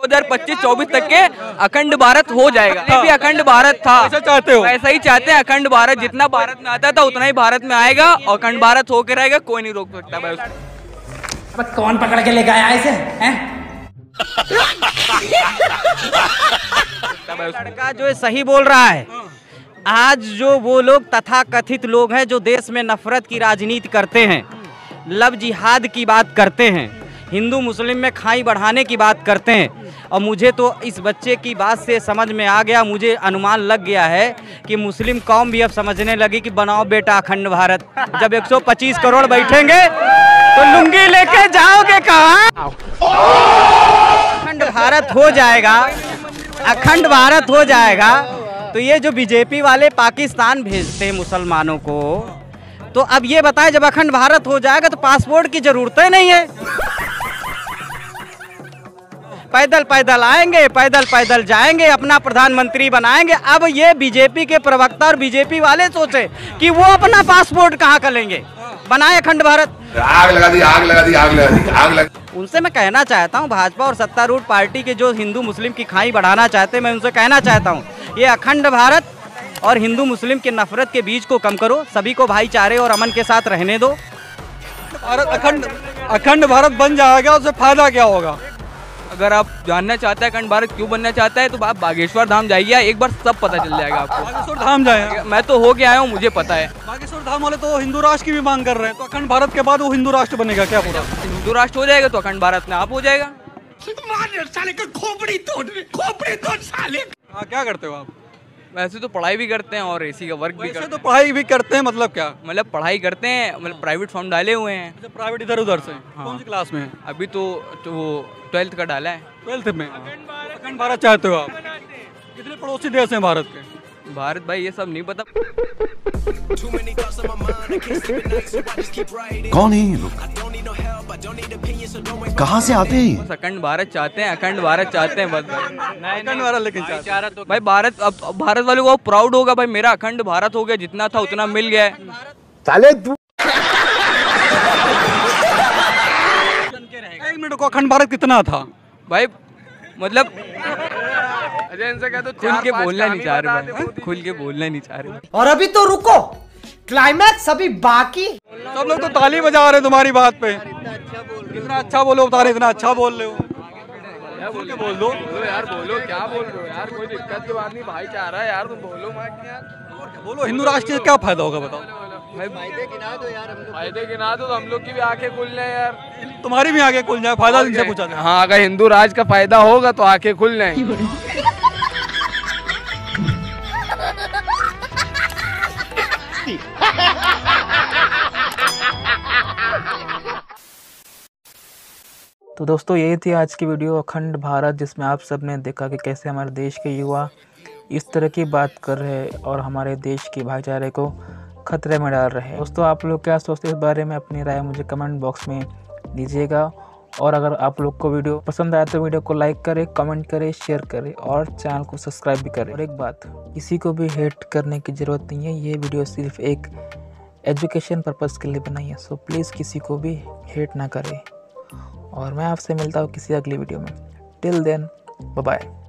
2025-24 तक के अखंड भारत हो जाएगा। ये भी अखंड भारत था, ऐसा चाहते हो? ऐसा ही चाहते हैं। अखंड भारत जितना भारत में आता था उतना ही भारत में आएगा और अखंड भारत होके रहेगा, कोई नहीं रोक सकता भाई उसको। कौन पकड़ के लेके आया इसे? लड़का जो सही बोल रहा है। आज जो वो लोग तथाकथित लोग हैं जो देश में नफरत की राजनीति करते हैं, लव जिहाद की बात करते हैं, हिंदू मुस्लिम में खाई बढ़ाने की बात करते हैं, और मुझे तो इस बच्चे की बात से समझ में आ गया, मुझे अनुमान लग गया है कि मुस्लिम कौम भी अब समझने लगी कि बनाओ बेटा अखंड भारत। जब 125 करोड़ बैठेंगे तो लुंगी लेके जाओगे कहाँ? अखंड भारत हो जाएगा, अखंड भारत हो जाएगा। तो ये जो बीजेपी वाले पाकिस्तान भेजते हैं मुसलमानों को, तो अब ये बताएं जब अखंड भारत हो जाएगा तो पासपोर्ट की जरूरत ही नहीं है। पैदल पैदल आएंगे, पैदल पैदल जाएंगे, अपना प्रधानमंत्री बनाएंगे। अब ये बीजेपी के प्रवक्ता और बीजेपी वाले सोचे कि वो अपना पासपोर्ट कहाँ कर लेंगे, बनाए अखंड भारत। आग लगा दी, आग लगा दी, आग लगा दी, आग लगा। उनसे मैं कहना चाहता हूँ, भाजपा और सत्तारूढ़ पार्टी के जो हिंदू मुस्लिम की खाई बढ़ाना चाहते हैं, मैं उनसे कहना चाहता हूँ ये अखंड भारत और हिंदू मुस्लिम के नफरत के बीच को कम करो, सभी को भाईचारे और अमन के साथ रहने दो। भारत अखंड भारत बन जाएगा, उससे फायदा क्या होगा? अगर आप जानना चाहते हैं अखंड भारत क्यों बनना चाहता है तो आप बागेश्वर धाम जाइए, एक बार सब पता चल जाएगा आपको। बागेश्वर धाम जाए? मैं तो हो के आया हूँ, मुझे पता है। बागेश्वर धाम वाले तो हिंदू राष्ट्र की भी मांग कर रहे हैं, तो अखंड भारत के बाद वो हिंदू राष्ट्र बनेगा क्या पूरा? हिंदू राष्ट्र हो जाएगा तो अखंड भारत में आप हो जाएगा। साले का खोपड़ी तोड़ साले। हाँ, क्या करते हो आप? वैसे तो पढ़ाई भी करते हैं और एसी का वर्क भी करते हैं। तो पढ़ाई भी करते हैं, मतलब क्या? मतलब पढ़ाई करते हैं, मतलब प्राइवेट फॉर्म डाले हुए हैं। प्राइवेट इधर उधर से? हाँ। कौन सी क्लास में है? अभी तो वो 12th का डाला है। 12th में? अखंड भारत चाहते हो आप? कितने पड़ोसी देश हैं भारत के? भारत भाई ये सब नहीं पता। कौन है ये लोग? कहाँ से आते हैं? बस अखंड भारत चाहते हैं, अखंड भारत चाहते हैं बस भाई। अखंड भारत लेकिन चाहते भाई भारत, अब भारत वालों को प्राउड होगा भाई मेरा अखंड भारत हो गया, जितना था उतना मिल गया है। साले तू 1 मिनट को, अखंड भारत कितना था भाई? मतलब इनसे कह दो खुल के बोलना नहीं चाह रहे भाई, खुल के बोलना नहीं चाह रहे। और अभी तो रुको, क्लाइमैक्स अभी बाकी। सब लोग तो ताली बजा रहे तुम्हारी बात पे। इतना अच्छा बोलो, बता रहे इतना अच्छा बोल रहे हो। बोल दो यार, बोलो क्या बोल रहे हो यार, कोई दिक्कत की बात नहीं, भाईचारा है यार, तुम बोलो मत यार। बोलो हिंदू राष्ट्र से क्या फायदा होगा बताओ? भाई फायदे गिना दो यार, फायदे गिना दो तो हम लोग की भी आंखें खुल जाए यार। तुम्हारी भी आंखें खुल जाए, फायदा इनसे पूछा जाए। हाँ, अगर हिंदू राज का फायदा होगा तो आंखें खुल जाए। तो दोस्तों यही थी आज की वीडियो अखंड भारत, जिसमें आप सब ने देखा कि कैसे हमारे देश के युवा इस तरह की बात कर रहे हैं और हमारे देश के भाईचारे को खतरे में डाल रहे हैं। दोस्तों आप लोग क्या सोचते हैं इस बारे में? अपनी राय मुझे कमेंट बॉक्स में दीजिएगा। और अगर आप लोग को वीडियो पसंद आया तो वीडियो को लाइक करें, कमेंट करें, शेयर करें और चैनल को सब्सक्राइब भी करें। और एक बात, किसी को भी हेट करने की ज़रूरत नहीं है, ये वीडियो सिर्फ एक एजुकेशन पर्पज़ के लिए बनाई है। सो प्लीज़ किसी को भी हेट ना करें। और मैं आपसे मिलता हूँ किसी अगली वीडियो में। Till then bye bye.